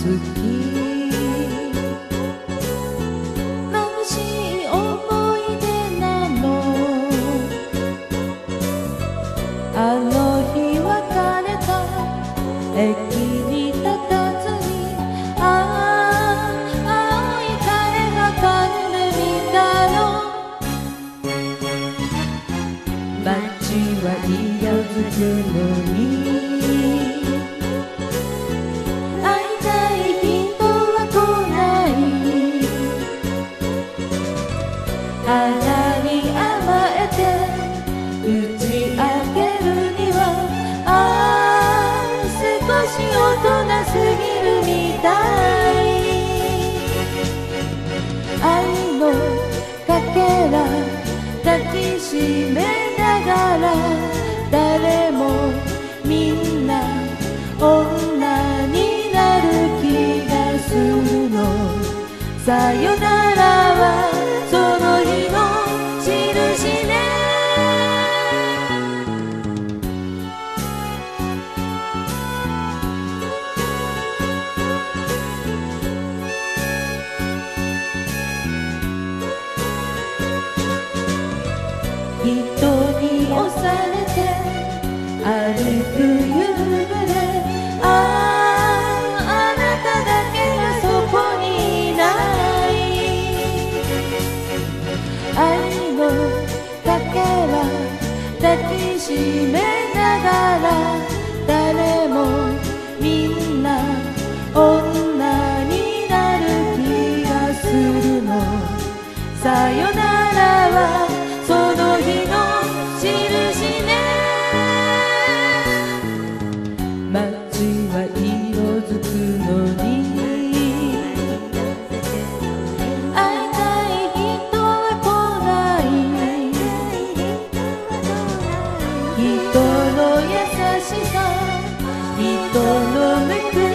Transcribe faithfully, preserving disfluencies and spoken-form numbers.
き眩しい思い出なのあの日別れた駅に立たずにああ青い枯葉かんでみたの街は色づくのに会いたい人は来ない花に甘えて打ち明けるにはああ少し大人すぎるみたい愛のかけら抱きしめながら誰もみんな女になる気がするのさよならはその日の印ね人に押されて歩く夕暮れあああなただけがそこにいない愛のかけら抱きしめながら誰もみんな女になる気がするのさよならはその日の印ね街は色づくのに会いたい人は来ない人の優しさ人のぬく